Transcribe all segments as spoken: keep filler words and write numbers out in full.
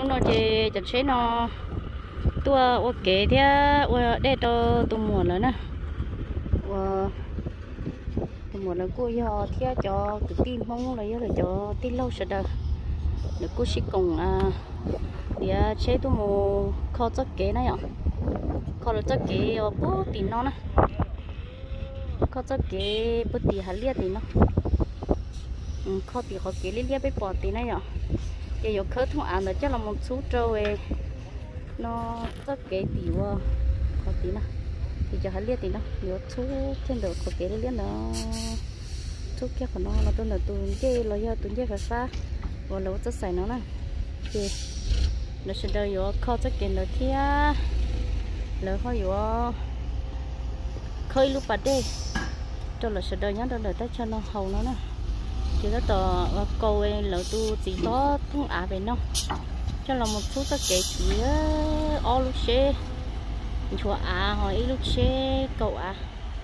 nó chỉ chặt chế nó tua ô kế thế ô để cho tụi mùa nữa nè ô tụi mùa nó cô yo thế cho cái tim không lấy rồi cho tim lâu sẽ được được cô chỉ cùng à thì chế tụi mùa kho chất kế này ạ kho chất kế bố tí nó nè kho chất kế bố tí hạt liệt tí nó kho tí kho kế liệt liệt với bỏ tí này ạ giờ có khơi thùng ăn là chắc là một số trâu ấy nó rất cái tí quá có tí nào thì cho hắn liệt tí nào nhiều số trên đầu có cái liệt nó số kia của nó là tôi là tôi cái lo do tôi chơi phải xa và lâu rất xài nó nè thì nó sẽ đợi vô kho rất kiện nữa thì lỡ khó vô khơi lúc bắt đi cho là sẽ đợi nhá đợi đợi cho nó hầu nó nè chỉ có tờ câu ấy lỡ tu chỉ có thùng á về nó cho là một số các cái chỉ o lúc xe chùa á hỏi lúc xe cậu à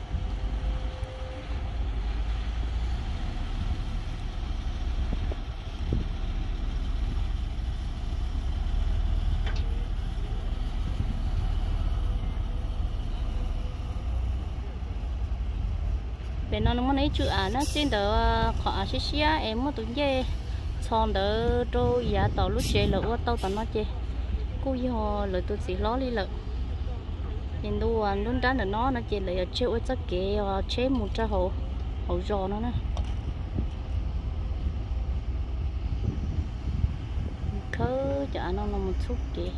bên nó nó muốn lấy chữ à nó xin đỡ họ xí xí em muốn tụi dê xong đỡ trôi giá tàu lúc chơi lỡ tàu tàu nó chơi cô gì họ lỡ tụi gì ló đi lỡ nhìn đu anh luôn đá là nó nó chơi lỡ chơi với chắc kệ chơi một trái hồ hồ giò nó nè khớ chả nó là một chút kì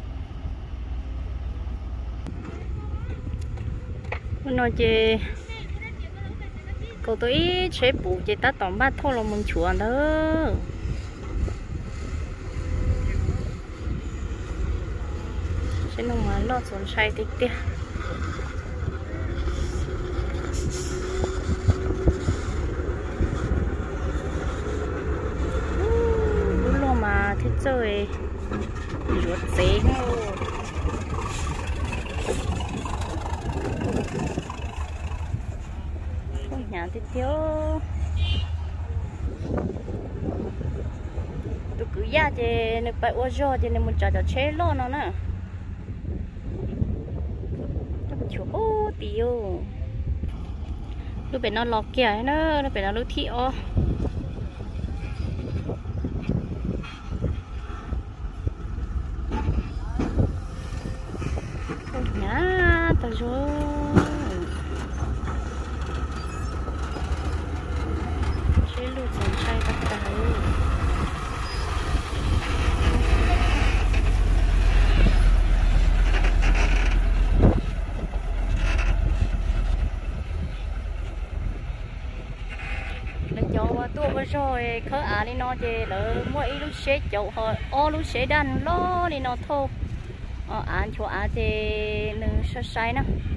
nó chơi cậu tôi chế bù chế ta tổng ba thôi là mình chuồn đó chế nó mà nó xuống say tí tí lúc lo mà thích chơi ruột xế nhà tiếp theo tôi cứ ra thì nó phải ô tô thì nên mình trả cho chế lo nó nè nó chụp ô tiêu lúc bên nó lọt kia nó nó bên nó lúc thị ô nhà tao rồi rồi khởi à đi nó về lỡ mỗi lúc xe chậu hồi ô lúc xe đàn lo đi nó thô ờ ăn chỗ à thì nữ sơ sai nè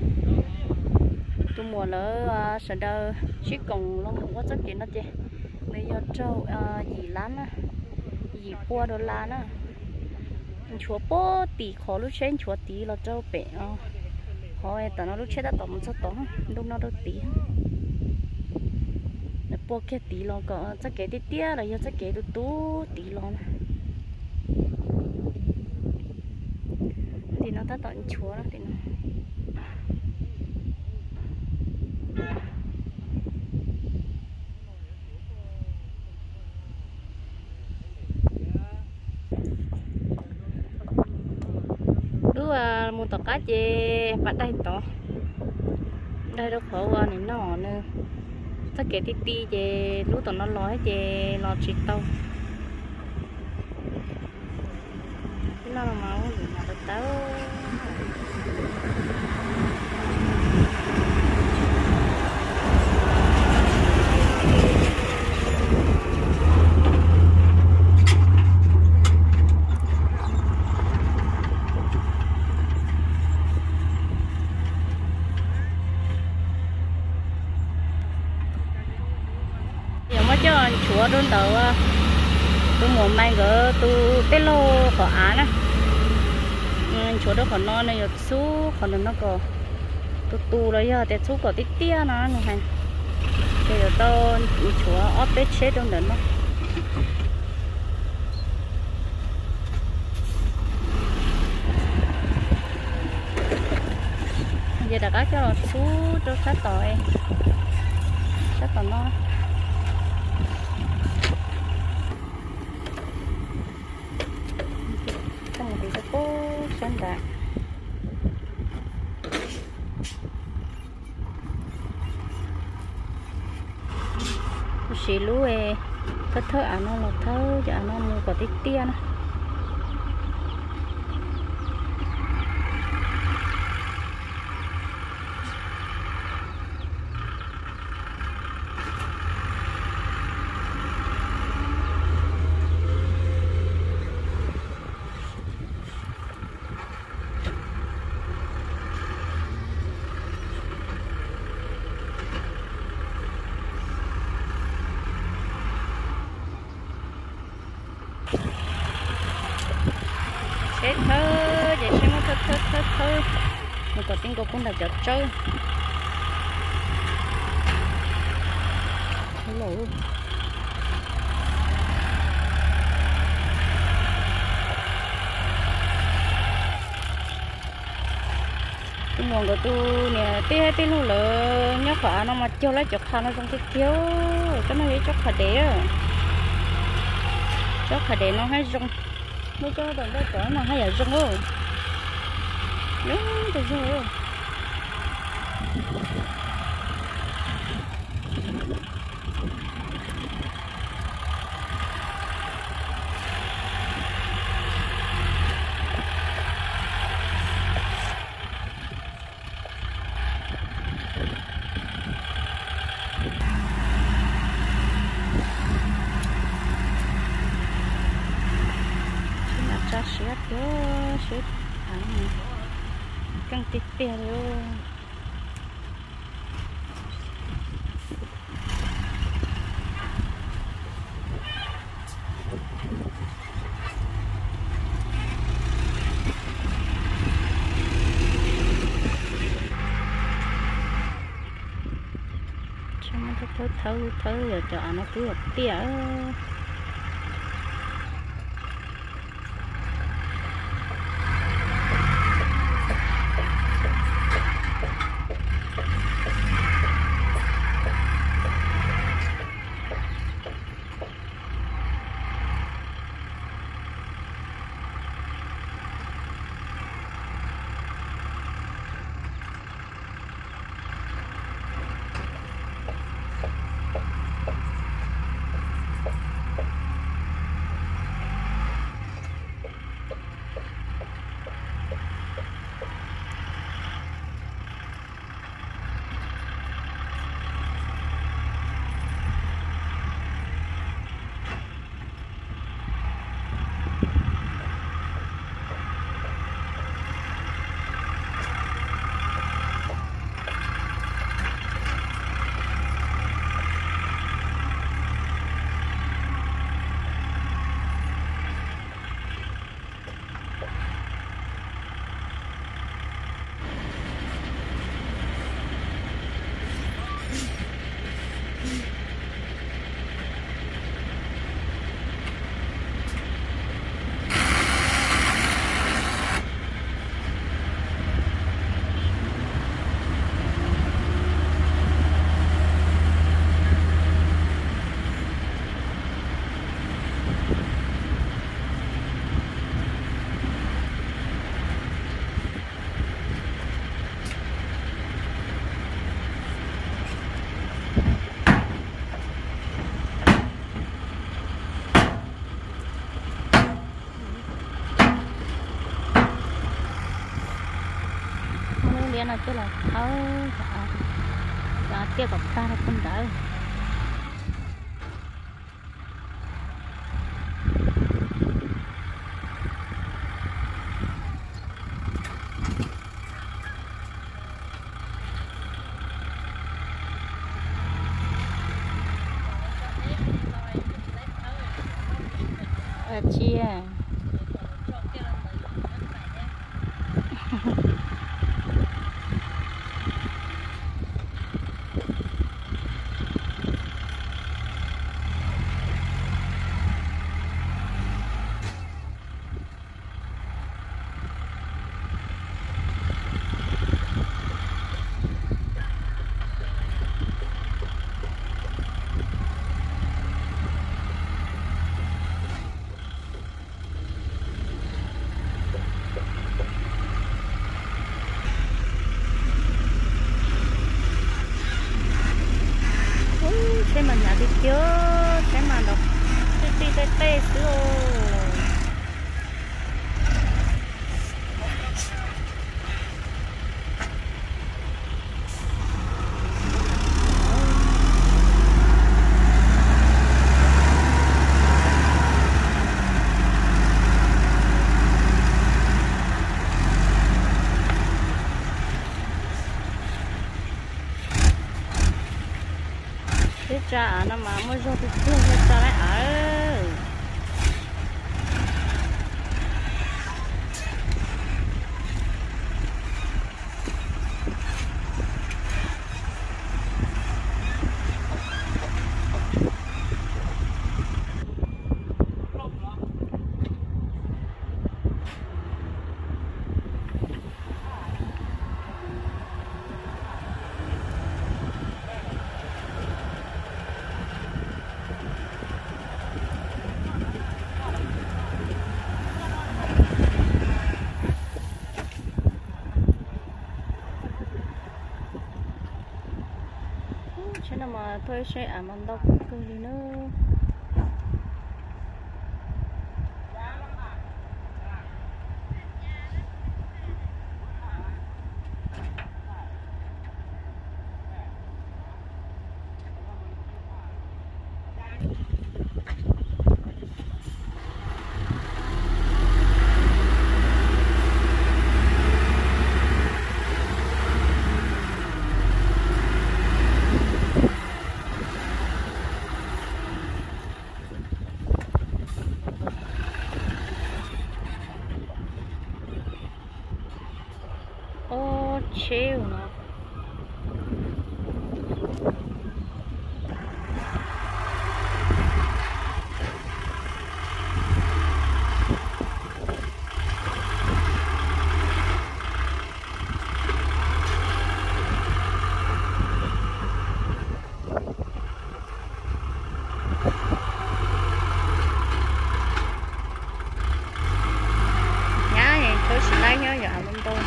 tôi mua lỡ sợ đâu chỉ còn lo cũng có rất chuyện đó chứ bây giờ trâu gì lắm á gì qua đồ lá nè chúa bố tì khó lúc xe chúa tì là trâu bể khó tao nó lúc xe đã tao một số tao lúc nó đâu tì bố cái tí lo có chắc cái tí tia là do chắc cái tú tú tí lo thì nó ta tận chúa đó thì nó đứa à mua tàu cá chê bắt đây to đây đâu khó qua này nó nữa tất cả tí tí về lúc tao nó nói về lo chuyện tao cái nó là máu gì mà được tao cho chúa đôn đầu tôi muốn mai gỡ tôi tết lô có á nè chúa đó còn non này số còn nó có tôi tu đấy giờ tết số có tít tia nó này bây giờ tôi chúa ốp tết chết trong đó nó giờ đã có cho nó sú cho sát tỏi sát tỏi nó trong một cái cố sáng đạt xí lúa ấy thơ thơ à nó là thơ cho nó mua quả tít tia nó thế thơ vậy xem nó thơ thơ thơ thơ một quả tiếng cũng là chợ chơi hello cái nguồn của tôi nè tía tía luôn là nhớ khỏa nó mà cho lấy chọc khăn nó trong cái chiếu cái này chọc khả đế chọc khả đế nó hay rung mới cho đồng cái cỡ mà hay ở rung rồi đúng thì rồi sét đó sét ăn căng tít tè rồi trong nó thơ thơ thơ rồi cho nó cứ tía nó chứ là tháo cả kia gặp ta nó không đỡ à, chia cha nó mà mới cho tôi thương cho cha lại ở chứ nào mà thôi sẽ ảm ăn đâu cứ đi nữa ô chill nó nhá thì tôi sẽ lấy nhớ giờ mình tôi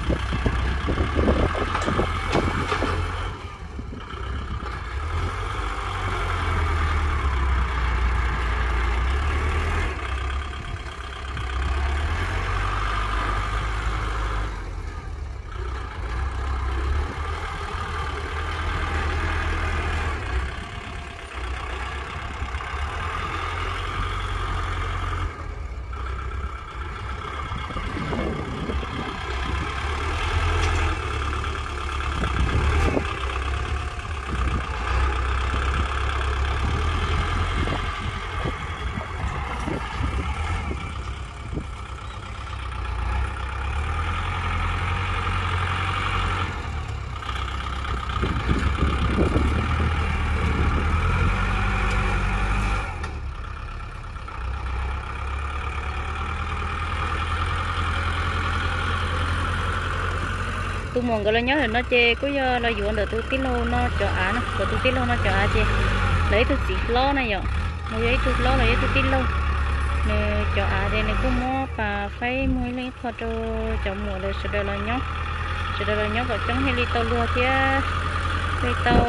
tôi muốn cái là nhớ thì nó chê có giờ là dọn được tôi tí lô nó cho á nó rồi tôi tí lô nó cho á chê lấy tôi chỉ lo này vậy một giấy tôi lo là giấy tôi tí lô nè cho á đây này cũng mua và phải mua lấy thôi cho cho mùa rồi sẽ đây là nhóc sẽ đây là nhóc ở trong hay đi tàu lúa thì đi tàu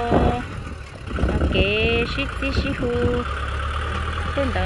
cái ship tí ship hu tên đó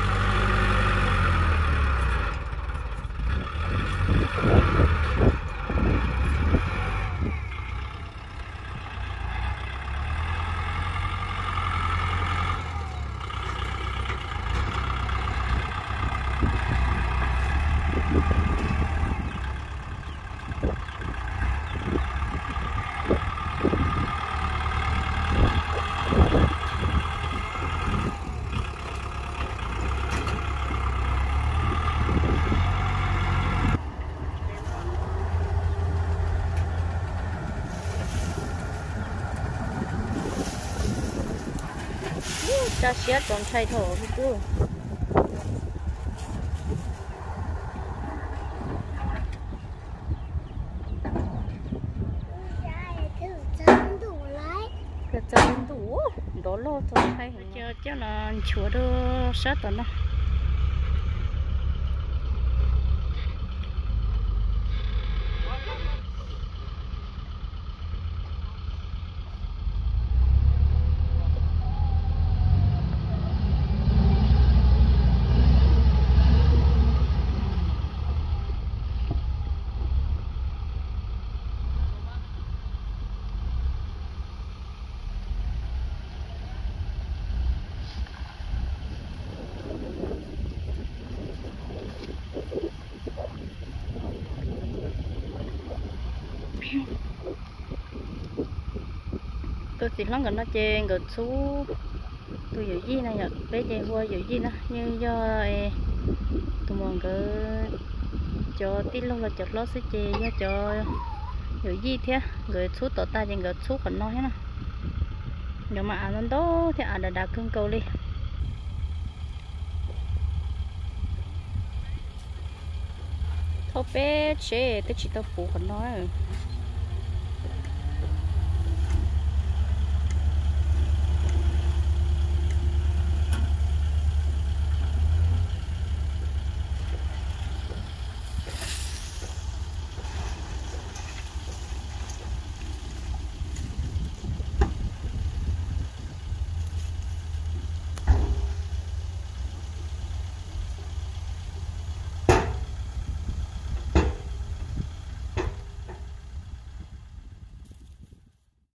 cha xé còn thay thổ cái cứ cái chân đủ đó lo thôi thay cho cho là chúa đưa sát tận đó tôi chỉ lắng gần nó chê gần số tôi giữ gì này nhở bé chê hoa giữ gì nè như do tụi mình cứ cho tí lâu là chật lót sẽ chê do cho giữ gì thế người số tổ ta chỉ người số còn nói nè nhưng mà ăn đó thì ăn đã đã cưng câu đi thôi bé chê tôi chỉ tao phụ còn nói